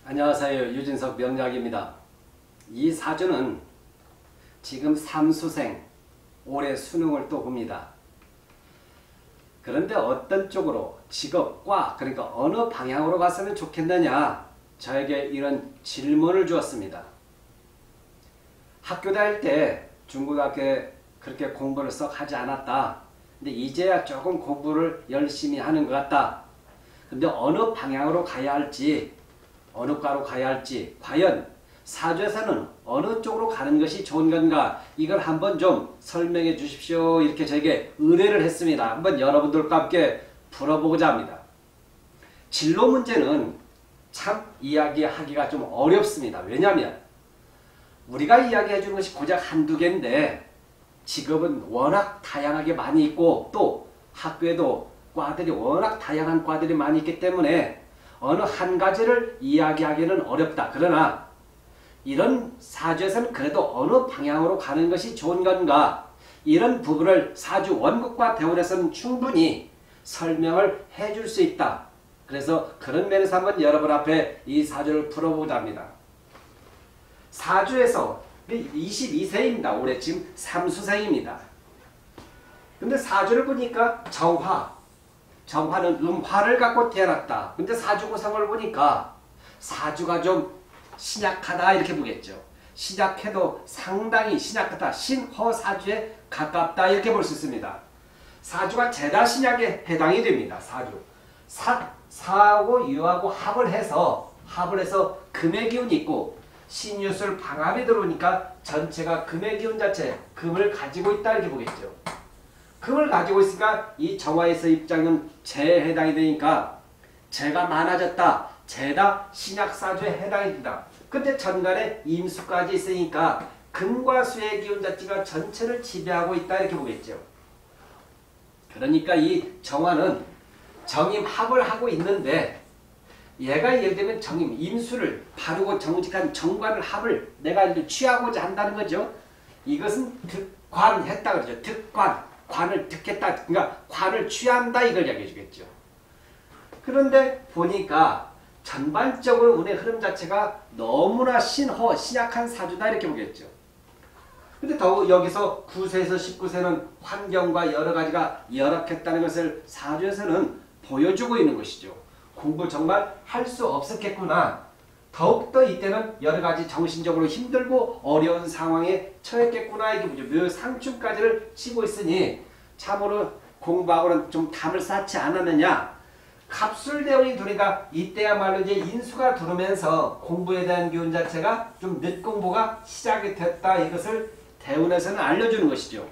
안녕하세요. 유진석 명약입니다. 이 사주는 지금 삼수생, 올해 수능을 또 봅니다. 그런데 어떤 쪽으로 직업과 그러니까 어느 방향으로 갔으면 좋겠느냐, 저에게 이런 질문을 주었습니다. 학교 다닐 때 중고등학교에 그렇게 공부를 썩 하지 않았다. 근데 이제야 조금 공부를 열심히 하는 것 같다. 근데 어느 방향으로 가야 할지, 어느 과로 가야 할지, 과연 사주에서는 어느 쪽으로 가는 것이 좋은 건가, 이걸 한번 좀 설명해 주십시오. 이렇게 저에게 의뢰를 했습니다. 한번 여러분들과 함께 풀어보고자 합니다. 진로 문제는 참 이야기하기가 좀 어렵습니다. 왜냐하면 우리가 이야기해 주는 것이 고작 한두 개인데 직업은 워낙 다양하게 많이 있고 또 학교에도 과들이 워낙 다양한 과들이 많이 있기 때문에 어느 한 가지를 이야기하기는 어렵다. 그러나 이런 사주에서는 그래도 어느 방향으로 가는 것이 좋은 건가, 이런 부분을 사주 원국과 대원에서는 충분히 설명을 해줄 수 있다. 그래서 그런 면에서 한번 여러분 앞에 이 사주를 풀어보고자 합니다. 사주에서 22세입니다. 올해 지금 삼수생입니다. 근데 사주를 보니까 정화는 음화를 갖고 태어났다. 근데 사주 구성을 보니까 사주가 좀 신약하다 이렇게 보겠죠. 신약해도 상당히 신약하다. 신허사주에 가깝다 이렇게 볼 수 있습니다. 사주가 제다 신약에 해당이 됩니다. 사주. 사하고 유하고 합을 해서 금의 기운이 있고 신유술 방합이 들어오니까 전체가 금의 기운 자체, 금을 가지고 있다 이렇게 보겠죠. 금을 가지고 있으니까 이 정화에서 입장은 재에 해당이 되니까 재가 많아졌다. 재다 신약사주에 해당이 된다. 근데 전간에 임수까지 있으니까 금과 수의 기운 자체가 전체를 지배하고 있다 이렇게 보겠죠. 그러니까 이 정화는 정임합을 하고 있는데 얘가 예를 들면 정임, 임수를 바르고 정직한 정관을 합을 내가 이제 취하고자 한다는 거죠. 이것은 득관했다 그러죠. 득관, 관을 득했다. 그러니까 관을 취한다 이걸 이야기해 주겠죠. 그런데 보니까 전반적으로 운의 흐름 자체가 너무나 신약한 사주다 이렇게 보겠죠. 근데 더욱 여기서 9세에서 19세는 환경과 여러 가지가 열악했다는 것을 사주에서는 보여주고 있는 것이죠. 공부 정말 할 수 없었겠구나. 더욱더 이때는 여러 가지 정신적으로 힘들고 어려운 상황에 처했겠구나. 이게 뭐죠? 묘상충까지를 치고 있으니 참으로 공부하고는 좀 담을 쌓지 않았느냐. 갑술대운이 들어오니까 이때야말로 이제 인수가 들어오면서 공부에 대한 기운 자체가 좀 늦공부가 시작이 됐다. 이것을 대운에서는 알려주는 것이죠.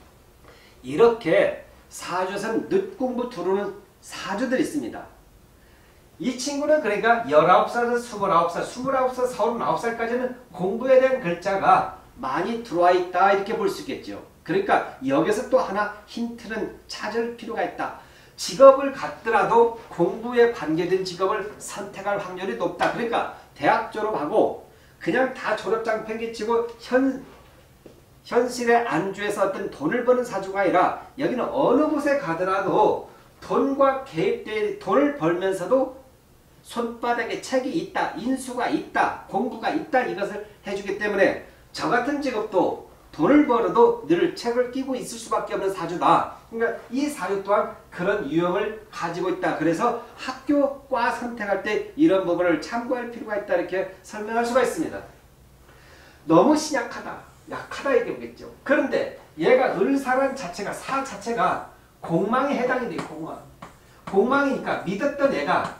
이렇게 사주에서는 늦공부 들어오는 사주들이 있습니다. 이 친구는 그러니까 19살에서 29살, 29살, 39살까지는 공부에 대한 글자가 많이 들어와 있다 이렇게 볼 수 있겠죠. 그러니까 여기서 또 하나 힌트는 찾을 필요가 있다. 직업을 갖더라도 공부에 관계된 직업을 선택할 확률이 높다. 그러니까 대학 졸업하고 그냥 다 졸업장 팽개치고 현실에 안주해서 어떤 돈을 버는 사주가 아니라 여기는 어느 곳에 가더라도 돈과 개입된 돈을 벌면서도 손바닥에 책이 있다, 인수가 있다, 공부가 있다 이것을 해주기 때문에 저 같은 직업도 돈을 벌어도 늘 책을 끼고 있을 수밖에 없는 사주다. 그러니까 이 사주 또한 그런 유형을 가지고 있다. 그래서 학교, 과 선택할 때 이런 부분을 참고할 필요가 있다 이렇게 설명할 수가 있습니다. 너무 신약하다, 약하다 이렇게 보겠죠. 그런데 얘가 을사란 자체가 사 자체가 공망에 해당이 돼요. 공망이니까 믿었던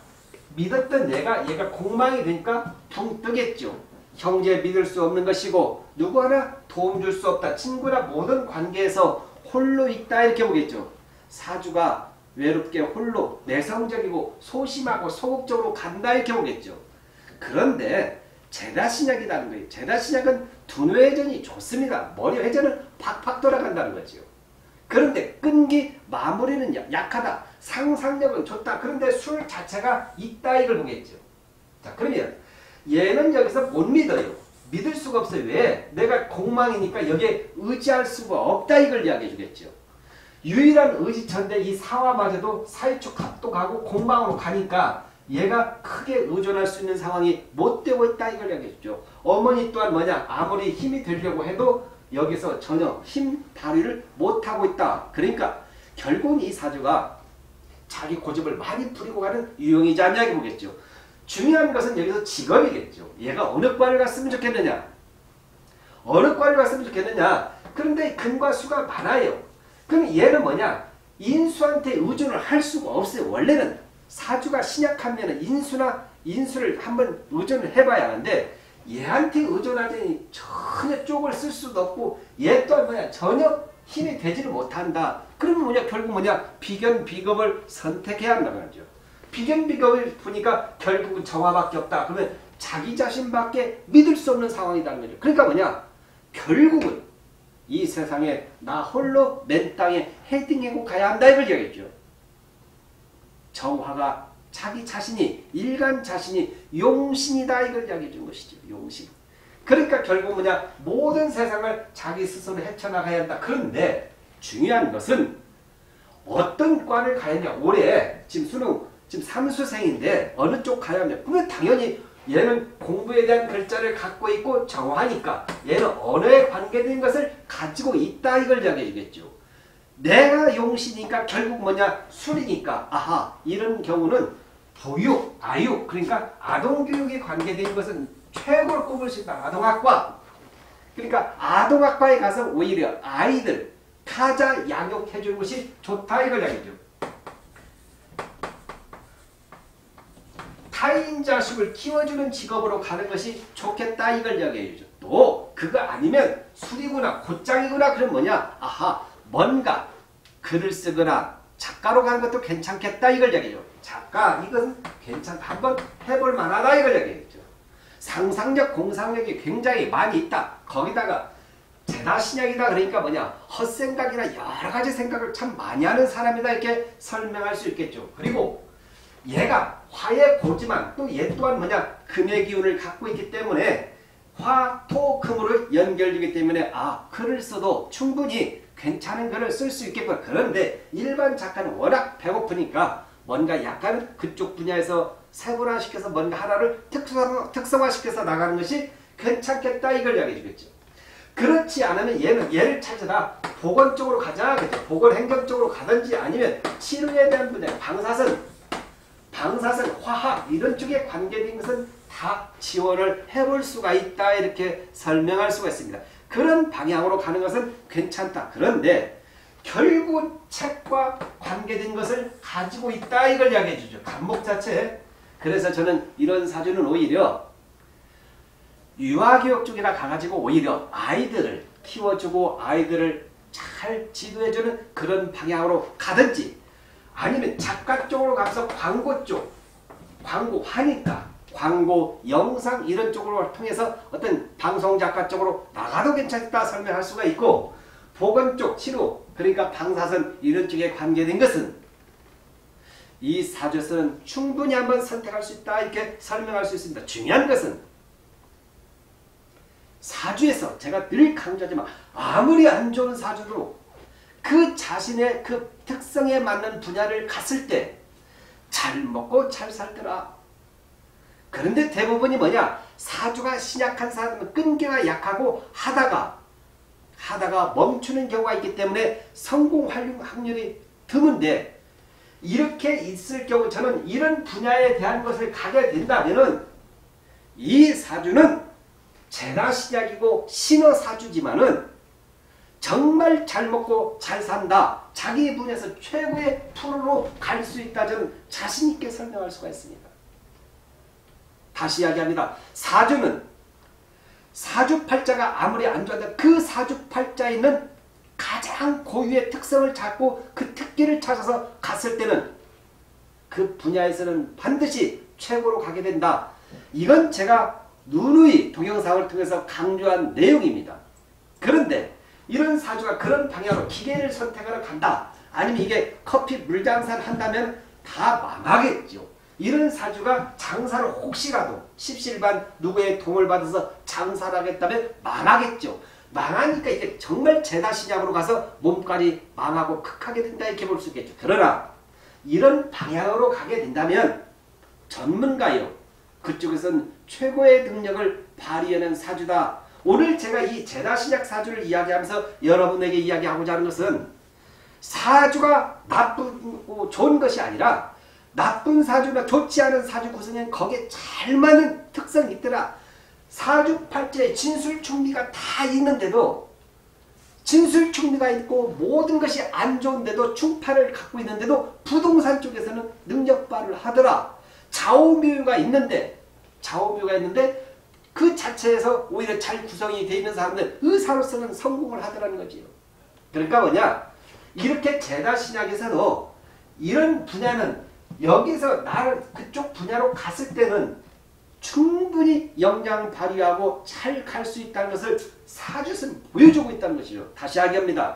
얘가 공망이 되니까 붕 뜨겠죠. 형제 믿을 수 없는 것이고 누구 하나 도움 줄 수 없다. 친구나 모든 관계에서 홀로 있다 이렇게 보겠죠. 사주가 외롭게 홀로 내성적이고 소심하고 소극적으로 간다 이렇게 보겠죠. 그런데 제다신약이라는 거예요. 제다신약은 두뇌회전이 좋습니다. 머리 회전은 팍팍 돌아간다는 거죠. 그런데 끈기 마무리는 약하다. 상상력은 좋다. 그런데 술 자체가 있다 이걸 보겠죠. 자, 그러면 얘는 여기서 못 믿어요. 믿을 수가 없어요. 왜? 내가 공망이니까 여기에 의지할 수가 없다 이걸 이야기해 주겠죠. 유일한 의지처인데 이 사화마저도 사이축 합도 가고 공망으로 가니까 얘가 크게 의존할 수 있는 상황이 못 되고 있다 이걸 이야기해주죠. 어머니 또한 뭐냐 아무리 힘이 되려고 해도 여기서 전혀 힘 발휘를 못하고 있다. 그러니까 결국은 이 사주가 자기 고집을 많이 부리고 가는 유형이자 이야기 보겠죠. 중요한 것은 여기서 직업이겠죠. 얘가 어느 과를 갔으면 좋겠느냐. 어느 과를 갔으면 좋겠느냐. 그런데 근과 수가 많아요. 그럼 얘는 뭐냐. 인수한테 의존을 할 수가 없어요. 원래는 사주가 신약하면 인수를 한번 의존을 해봐야 하는데 얘한테 의존하더니 전혀 쪽을 쓸 수도 없고 얘 또한 뭐냐 전혀 힘이 되지를 못한다. 그러면 뭐냐 결국 뭐냐 비견비겁을 선택해야 한다는 거죠. 비견비겁을 보니까 결국은 정화밖에 없다. 그러면 자기 자신밖에 믿을 수 없는 상황이라는 거죠. 그러니까 뭐냐 결국은 이 세상에 나 홀로 맨 땅에 헤딩하고 가야 한다 이걸 이야기했죠. 정화가 자기 자신이 일간 자신이 용신이다 이걸 이야기해 준 것이죠. 용신. 그러니까 결국 뭐냐 모든 세상을 자기 스스로 헤쳐나가야 한다. 그런데 중요한 것은 어떤 과를 가야 하냐. 올해 지금 수능 지금 삼수생인데 어느 쪽 가야 하냐. 그러면 당연히 얘는 공부에 대한 글자를 갖고 있고 정화니까 얘는 언어에 관계된 것을 가지고 있다 이걸 이야기해 주겠죠. 내가 용신이니까 결국 뭐냐 술이니까 아하 이런 경우는 보육, 아육 그러니까 아동교육에 관계된 것은 최고로 꼽을 수 있다. 아동학과. 그러니까 아동학과에 가서 오히려 아이들 타자 양육해 주는 것이 좋다 이걸 이야기죠. 타인 자식을 키워주는 직업으로 가는 것이 좋겠다 이걸 이야기해 주죠. 또 그거 아니면 술이구나 곧장이구나 그럼 뭐냐 아하 뭔가 글을 쓰거나 작가로 가는 것도 괜찮겠다 이걸 이야기죠. 작가 이건 괜찮다 한번 해볼 만하다 이걸 이야기했죠. 상상력 공상력이 굉장히 많이 있다. 거기다가 제다신약이다 그러니까 뭐냐 헛생각이나 여러가지 생각을 참 많이 하는 사람이다 이렇게 설명할 수 있겠죠. 그리고 얘가 화의 고지만 또 얘 또한 뭐냐 금의 기운을 갖고 있기 때문에 화, 토, 금으로 연결되기 때문에 아 글을 써도 충분히 괜찮은 글을 쓸 수 있겠구나. 그런데 일반 작가는 워낙 배고프니까 뭔가 약간 그쪽 분야에서 세분화시켜서 뭔가 하나를 특성화시켜서 나가는 것이 괜찮겠다 이걸 이야기해 주겠죠. 그렇지 않으면 얘를 찾아라 보건 쪽으로 가자 그죠. 보건 행정 쪽으로 가든지 아니면 치료에 대한 분야 방사선, 화학 이런 쪽에 관계된 것은 다 지원을 해볼 수가 있다 이렇게 설명할 수가 있습니다. 그런 방향으로 가는 것은 괜찮다. 그런데 결국 책과 관계된 것을 가지고 있다 이걸 이야기해 주죠. 간목 자체. 그래서 저는 이런 사주는 오히려 유아교육 쪽이나 가가지고 오히려 아이들을 키워주고 아이들을 잘 지도해주는 그런 방향으로 가든지 아니면 작가 쪽으로 가서 광고 쪽, 광고 하니까 광고, 영상 이런 쪽으로 통해서 어떤 방송 작가 쪽으로 나가도 괜찮다 설명할 수가 있고 보건 쪽, 치료, 그러니까 방사선 이런 쪽에 관계된 것은 이 사주에서는 충분히 한번 선택할 수 있다 이렇게 설명할 수 있습니다. 중요한 것은 사주에서 제가 늘 강조하지만 아무리 안 좋은 사주도 그 자신의 그 특성에 맞는 분야를 갔을 때 잘 먹고 잘 살더라. 그런데 대부분이 뭐냐 사주가 신약한 사람은 끈기가 약하고 하다가 멈추는 경우가 있기 때문에 성공 확률이 드문데 이렇게 있을 경우 저는 이런 분야에 대한 것을 가게 된다면은 이 사주는 제다신약이고 신어사주지만은 정말 잘 먹고 잘 산다. 자기 분야에서 최고의 프로로 갈 수 있다. 저는 자신 있게 설명할 수가 있습니다. 다시 이야기합니다. 사주는 사주팔자가 아무리 안 좋아도 그 사주팔자에 있는 가장 고유의 특성을 찾고 그 특기를 찾아서 갔을 때는 그 분야에서는 반드시 최고로 가게 된다. 이건 제가 누누이 동영상을 통해서 강조한 내용입니다. 그런데 이런 사주가 그런 방향으로 기계를 선택하러 간다. 아니면 이게 커피 물장사를 한다면 다 망하겠죠. 이런 사주가 장사를 혹시라도 십실반 누구의 도움을 받아서 장사를 하겠다면 망하겠죠. 망하니까 이제 정말 제다신약으로 가서 몸까지 망하고 극하게 된다 이렇게 볼 수 있겠죠. 그러나 이런 방향으로 가게 된다면 전문가요. 그쪽에서는 최고의 능력을 발휘하는 사주다. 오늘 제가 이 제다신약 사주를 이야기하면서 여러분에게 이야기하고자 하는 것은 사주가 나쁘고 좋은 것이 아니라 나쁜 사주나 좋지 않은 사주 구성엔 거기에 잘 맞는 특성이 있더라. 사주팔자에 진술충미가 다 있는데도 진술충미가 있고 모든 것이 안 좋은데도 충파를 갖고 있는데도 부동산 쪽에서는 능력발휘를 하더라. 좌우묘가 있는데 그 자체에서 오히려 잘 구성이 되어 있는 사람들 의사로서는 성공을 하더라는 거지요. 그러니까 뭐냐, 이렇게 제다신약에서도 이런 분야는 여기서 나를 그쪽 분야로 갔을 때는 충분히 역량 발휘하고 잘 갈 수 있다는 것을 사주에서는 보여주고 있다는 것이죠. 다시 이야기합니다.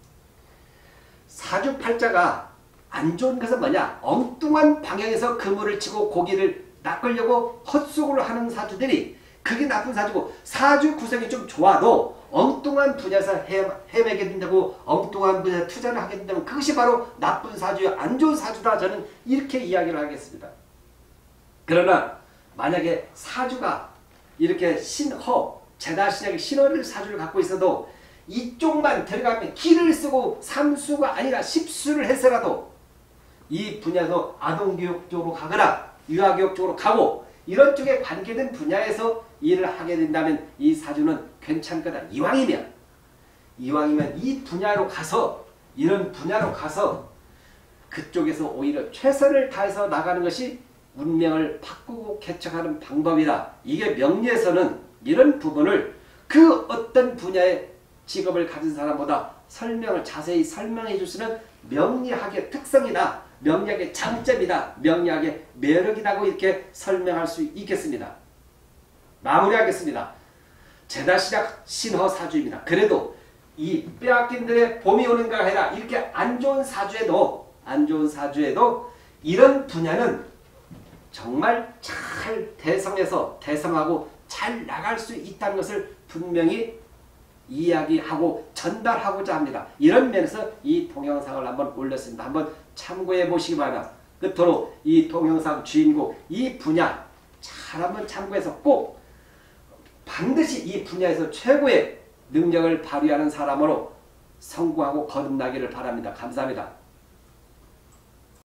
사주팔자가 안 좋은 것은 뭐냐, 엉뚱한 방향에서 그물을 치고 고기를 낚으려고 헛수고를 하는 사주들이 그게 나쁜 사주고, 사주 구성이 좀 좋아도 엉뚱한 분야에서 헤매게 된다고, 엉뚱한 분야에 투자를 하게 된다면 그것이 바로 나쁜 사주야, 안 좋은 사주다. 저는 이렇게 이야기를 하겠습니다. 그러나 만약에 사주가 이렇게 제다신약의 신허를 사주를 갖고 있어도 이쪽만 들어가면 기를 쓰고 삼수가 아니라 십수를 해서라도 이 분야에서 아동교육 쪽으로 가거나 유아교육 쪽으로 가고 이런 쪽에 관계된 분야에서 일을 하게 된다면 이 사주는 괜찮을 거다. 이왕이면 이 분야로 가서, 이런 분야로 가서 그쪽에서 오히려 최선을 다해서 나가는 것이 운명을 바꾸고 개척하는 방법이다. 이게 명리에서는 이런 부분을 그 어떤 분야의 직업을 가진 사람보다 자세히 설명해 줄 수 있는 명리학의 특성이다. 명리학의 장점이다. 명리학의 매력이라고 이렇게 설명할 수 있겠습니다. 마무리하겠습니다. 제다신약 신허사주입니다. 그래도 이 빼앗긴 들의 봄이 오는가 해라. 이렇게 안 좋은 사주에도 이런 분야는 정말 잘 대성하고 잘 나갈 수 있다는 것을 분명히 이야기하고 전달하고자 합니다. 이런 면에서 이 동영상을 한번 올렸습니다. 한번 참고해 보시기 바랍니다. 끝으로 이 동영상 주인공, 이 분야 잘 한번 참고해서 꼭 반드시 이 분야에서 최고의 능력을 발휘하는 사람으로 성공하고 거듭나기를 바랍니다. 감사합니다.